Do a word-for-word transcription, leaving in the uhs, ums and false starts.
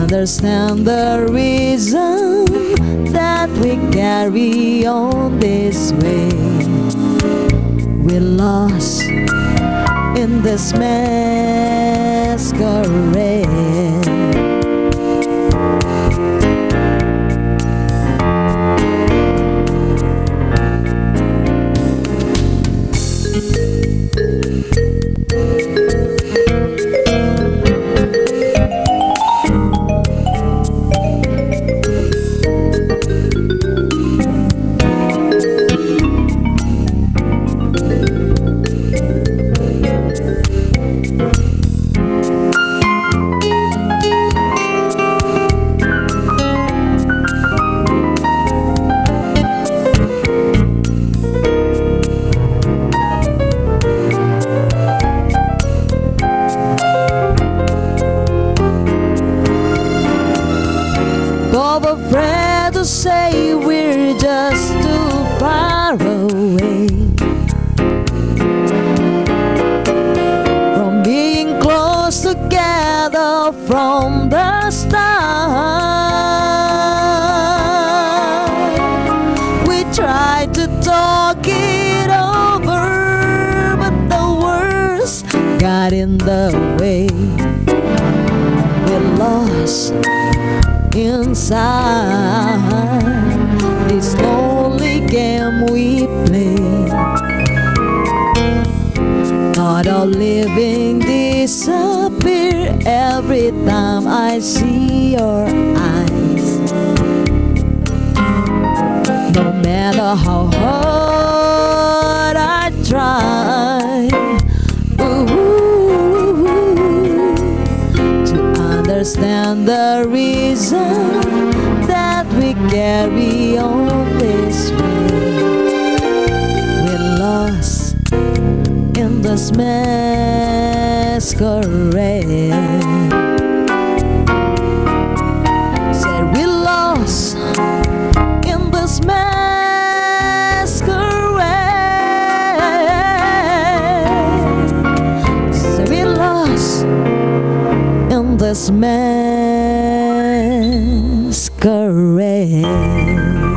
understand the reason that we carry on this way. We're lost in this masquerade. Afraid to say we're just too far away from being close together from the start. We tried to talk it over, but the words got in the way. We're lost inside this lonely game we play. Thought of living disappear every time I see your eyes. No matter how hard I try, ooh, to understand the reason that we carry on this way. We're lost in this masquerade. Said we're lost in this masquerade. Said we're lost in this masquerade.